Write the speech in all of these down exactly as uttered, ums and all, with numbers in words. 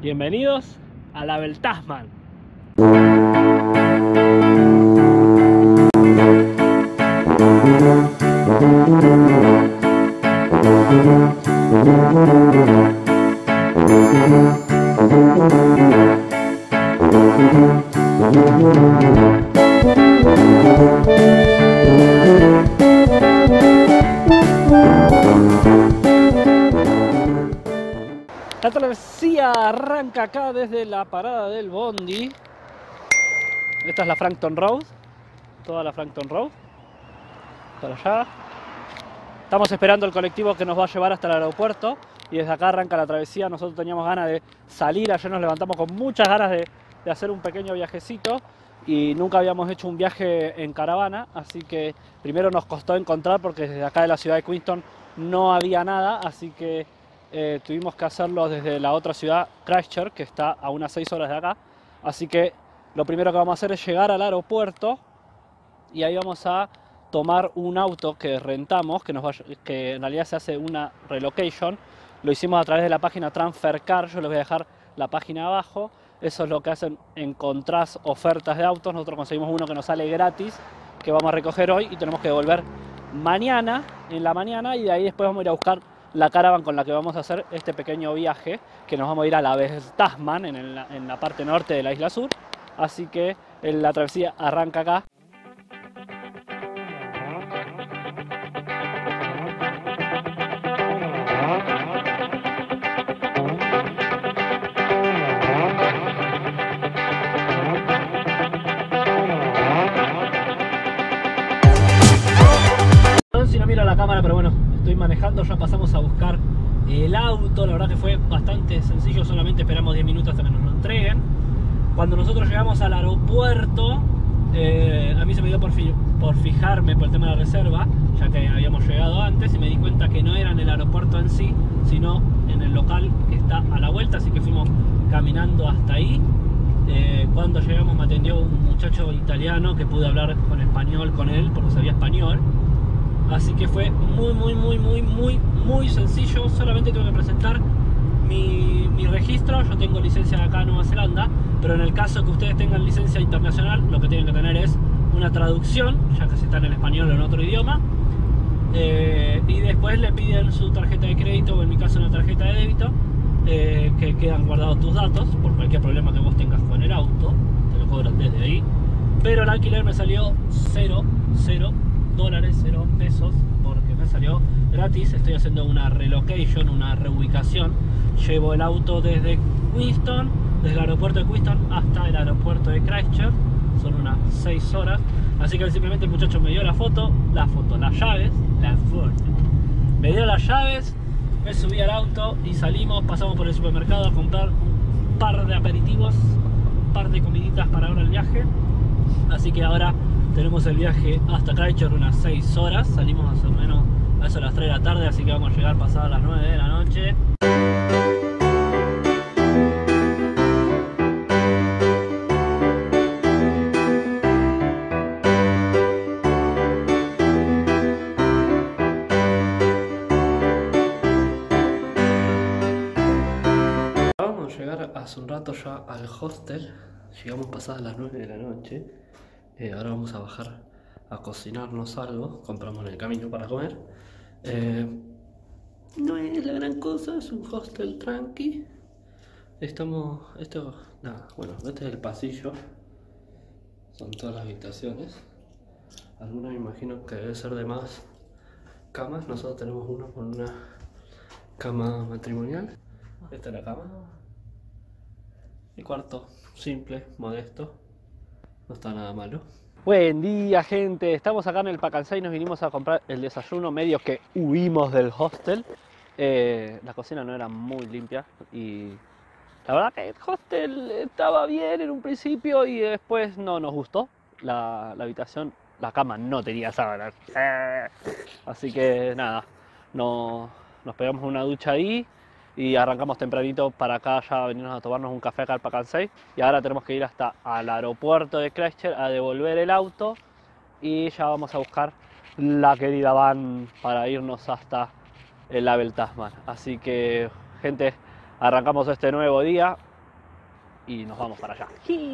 Bienvenidos a la Abel Tasman. La travesía arranca acá desde la parada del bondi. Esta es la Frankton Road, toda la Frankton Road, para allá. Estamos esperando el colectivo que nos va a llevar hasta el aeropuerto y desde acá arranca la travesía. Nosotros teníamos ganas de salir, ayer nos levantamos con muchas ganas de, de hacer un pequeño viajecito y nunca habíamos hecho un viaje en caravana, así que primero nos costó encontrar porque desde acá de la ciudad de Queenstown no había nada, así que Eh, tuvimos que hacerlo desde la otra ciudad, Christchurch, que está a unas seis horas de acá. Así que lo primero que vamos a hacer es llegar al aeropuerto y ahí vamos a tomar un auto que rentamos, que, nos va, que en realidad se hace una relocation. Lo hicimos a través de la página TransferCar, yo les voy a dejar la página abajo. Eso es lo que hacen, encontrás ofertas de autos. Nosotros conseguimos uno que nos sale gratis, que vamos a recoger hoy y tenemos que devolver mañana, en la mañana, y de ahí después vamos a ir a buscar la caravan con la que vamos a hacer este pequeño viaje, que nos vamos a ir a la Abel Tasman, en, la, en la parte norte de la isla sur. Así que la travesía arranca acá. Si no miro la cámara, pero bueno, estoy manejando, ya pasamos a buscar el auto. La verdad que fue bastante sencillo, solamente esperamos diez minutos hasta que nos lo entreguen. Cuando nosotros llegamos al aeropuerto, eh, a mí se me dio por, fi por fijarme por el tema de la reserva, ya que habíamos llegado antes, y me di cuenta que no era en el aeropuerto en sí, sino en el local que está a la vuelta, así que fuimos caminando hasta ahí. Eh, cuando llegamos me atendió un muchacho italiano que pude hablar con español con él, porque sabía español. Así que fue muy, muy, muy, muy, muy, muy sencillo. Solamente tengo que presentar mi, mi registro. Yo tengo licencia acá en Nueva Zelanda, pero en el caso que ustedes tengan licencia internacional, lo que tienen que tener es una traducción, ya que si está en el español o en otro idioma. Eh, y después le piden su tarjeta de crédito, o en mi caso una tarjeta de débito, eh, que quedan guardados tus datos por cualquier problema que vos tengas con el auto. Te lo cobran desde ahí. Pero el alquiler me salió cero, cero dólares, cero pesos, porque me salió gratis. Estoy haciendo una relocation, una reubicación. Llevo el auto desde Queenstown, desde el aeropuerto de Queenstown hasta el aeropuerto de Christchurch. Son unas seis horas. Así que simplemente el muchacho me dio la foto, la foto, las llaves, la foto. Me dio las llaves, me subí al auto y salimos. Pasamos por el supermercado a comprar un par de aperitivos, un par de comiditas para ahora el viaje. Así que ahora tenemos el viaje hasta Christchurch, unas seis horas. Salimos más o menos a eso a las tres de la tarde, así que vamos a llegar pasadas las nueve de la noche. Vamos a llegar hace un rato ya al hostel. Llegamos pasadas las nueve de la noche. Eh, ahora vamos a bajar a cocinarnos algo. Compramos en el camino para comer. Eh, no es la gran cosa, es un hostel tranqui. Estamos... Esto... Nada, bueno, este es el pasillo. Son todas las habitaciones. Algunas me imagino que debe ser de más camas. Nosotros tenemos uno con una cama matrimonial. Esta es la cama. El cuarto simple, modesto. No está nada malo. Buen día, gente. Estamos acá en el Pakansei y nos vinimos a comprar el desayuno. Medio que huimos del hostel. Eh, la cocina no era muy limpia y la verdad que el hostel estaba bien en un principio y después no nos gustó. La, la habitación, la cama no tenía sábanas. Eh, así que nada, no, nos pegamos una ducha ahí y arrancamos tempranito para acá ya a venirnos a tomarnos un café acá al Pakansei. Y ahora tenemos que ir hasta al aeropuerto de Christchurch a devolver el auto y ya vamos a buscar la querida van para irnos hasta el Abel Tasman. Así que, gente, arrancamos este nuevo día. y nos vamos para allá.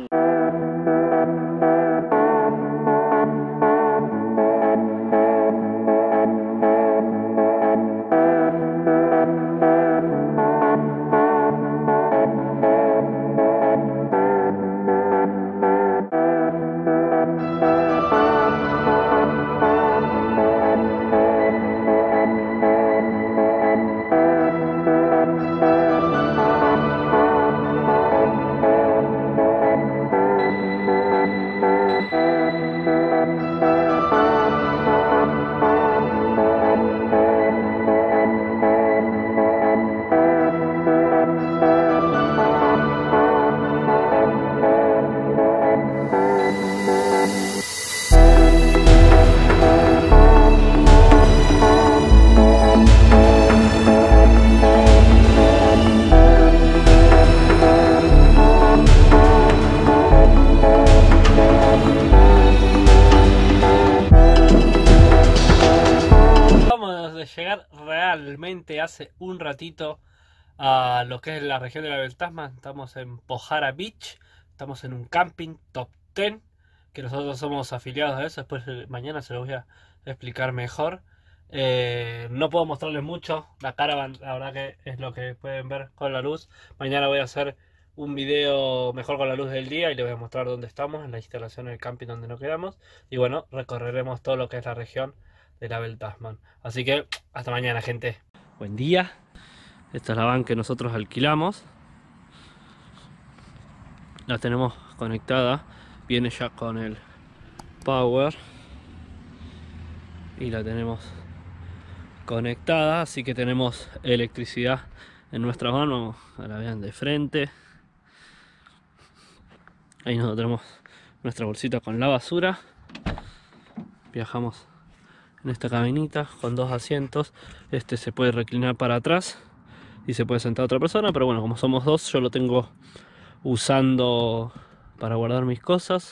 Llegar realmente hace un ratito a lo que es la región de la Abel Tasman. Estamos en Pohara Beach, estamos en un camping top diez, que nosotros somos afiliados a eso. Después mañana se lo voy a explicar mejor. Eh, no puedo mostrarles mucho, la caravan la verdad que es lo que pueden ver con la luz. Mañana voy a hacer un video mejor con la luz del día y les voy a mostrar dónde estamos, en la instalación del camping donde nos quedamos. Y bueno, recorreremos todo lo que es la región de la Abel Tasman. Así que hasta mañana, gente. Buen día. Esta es la van que nosotros alquilamos. La tenemos conectada. Viene ya con el power. Y la tenemos conectada. Así que tenemos electricidad en nuestra van. Vamos a la vean de frente. Ahí nosotros tenemos nuestra bolsita con la basura. Viajamos en esta cabinita con dos asientos. Este se puede reclinar para atrás y se puede sentar otra persona, pero bueno, como somos dos, yo lo tengo usando para guardar mis cosas.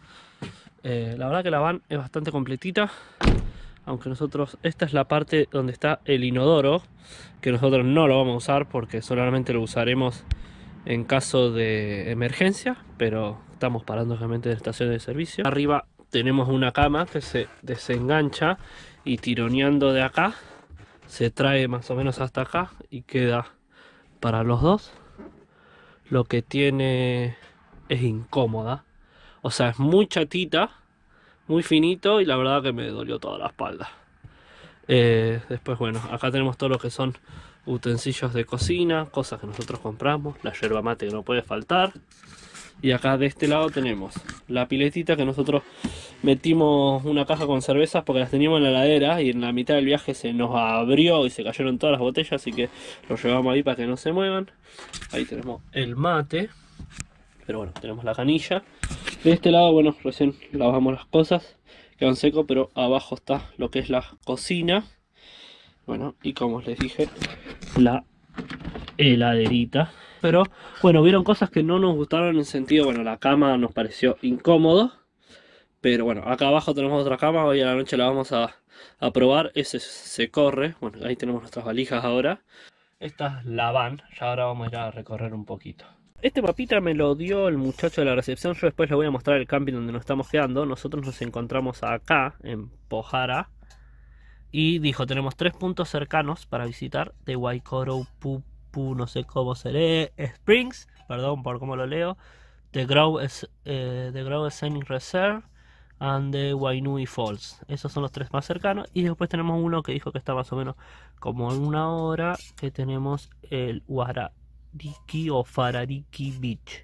Eh, la verdad que la van es bastante completita, aunque nosotros, esta es la parte donde está el inodoro, que nosotros no lo vamos a usar porque solamente lo usaremos en caso de emergencia, pero estamos parando realmente en estaciones de servicio. Arriba tenemos una cama que se desengancha y tironeando de acá se trae más o menos hasta acá y queda para los dos. Lo que tiene es incómoda, o sea, es muy chatita, muy finito, y la verdad que me dolió toda la espalda. Eh, después, bueno, acá tenemos todo lo que son utensilios de cocina, cosas que nosotros compramos, la yerba mate que no puede faltar. Y acá de este lado tenemos la piletita que nosotros metimos una caja con cervezas porque las teníamos en la heladera y en la mitad del viaje se nos abrió y se cayeron todas las botellas, así que lo llevamos ahí para que no se muevan. Ahí tenemos el mate, pero bueno, tenemos la canilla. De este lado, bueno, recién lavamos las cosas, quedan secos, pero abajo está lo que es la cocina. Bueno, y como les dije, la heladerita. Pero bueno, vieron cosas que no nos gustaron en el sentido, bueno, la cama nos pareció incómodo. Pero bueno, acá abajo tenemos otra cama, hoy a la noche la vamos a, a probar. Ese se corre, bueno, ahí tenemos nuestras valijas ahora. Esta es la van, ya ahora vamos a ir a recorrer un poquito. Este mapita me lo dio el muchacho de la recepción, yo después les voy a mostrar el camping donde nos estamos quedando. Nosotros nos encontramos acá, en Pohara. Y dijo, tenemos tres puntos cercanos para visitar, de Waikoro, Pupu, no sé cómo se lee, Springs, perdón por cómo lo leo, The Grove, eh, The Grove Scenic Reserve and the Wainui Falls. Esos son los tres más cercanos. Y después tenemos uno que dijo que está más o menos como en una hora, que tenemos el Warariki o Farariki Beach.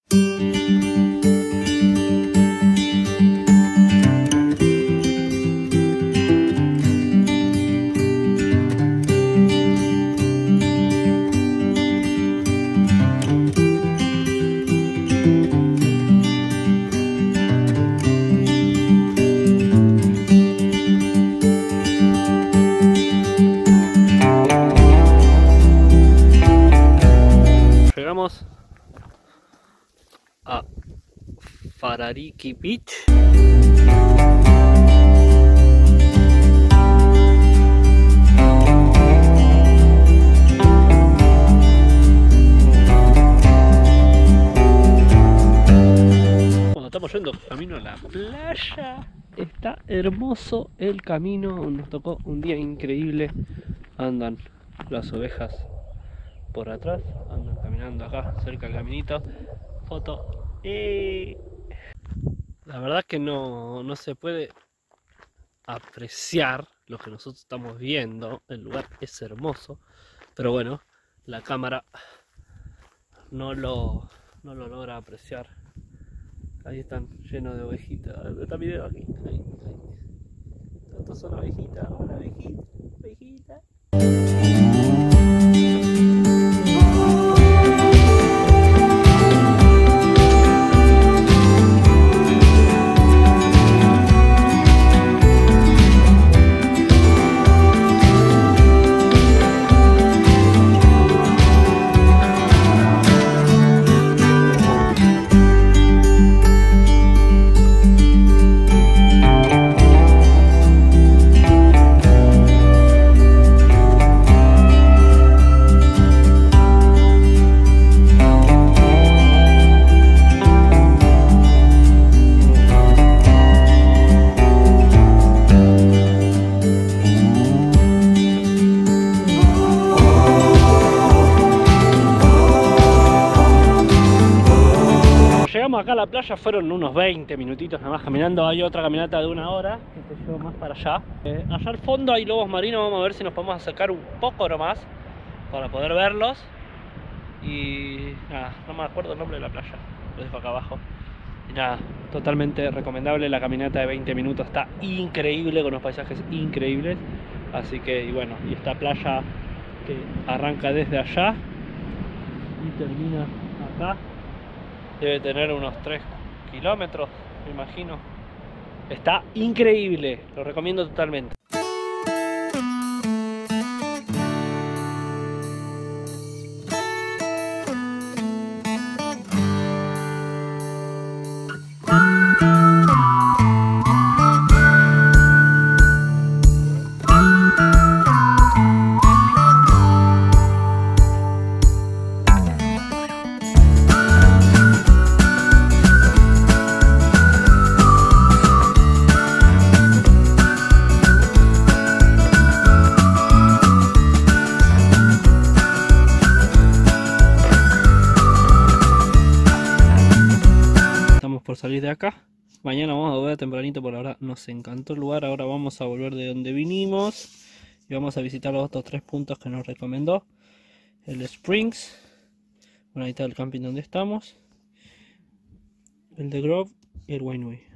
Llegamos a Farariki Beach. estamos yendo camino a la playa. Está hermoso el camino, nos tocó un día increíble. Andan las ovejas por atrás, andan caminando acá cerca del caminito. Foto. ¡Eh! La verdad que no, no se puede apreciar lo que nosotros estamos viendo. El lugar es hermoso, pero bueno, la cámara no lo, no lo logra apreciar. Ahí están llenos de ovejitas. Está video aquí. Ahí, ahí. Estos son ovejitas. Hola, ovejita, ovejita. Llegamos acá a la playa, fueron unos veinte minutitos nada más caminando. Hay otra caminata de una hora, que se lleva más para allá. Eh, allá al fondo hay lobos marinos, vamos a ver si nos podemos acercar un poco nomás para poder verlos. Y nada, no me acuerdo el nombre de la playa, lo dejo acá abajo. Y nada, totalmente recomendable la caminata de veinte minutos, está increíble, con unos paisajes increíbles. Así que, y bueno, y esta playa que arranca desde allá y termina acá. Debe tener unos tres kilómetros, me imagino. Está increíble, lo recomiendo totalmente. Por salir de acá, mañana vamos a volver tempranito, por ahora nos encantó el lugar. Ahora vamos a volver de donde vinimos y vamos a visitar los otros tres puntos que nos recomendó: el Springs, bueno, ahí está el camping donde estamos, el de Grove y el Wainui.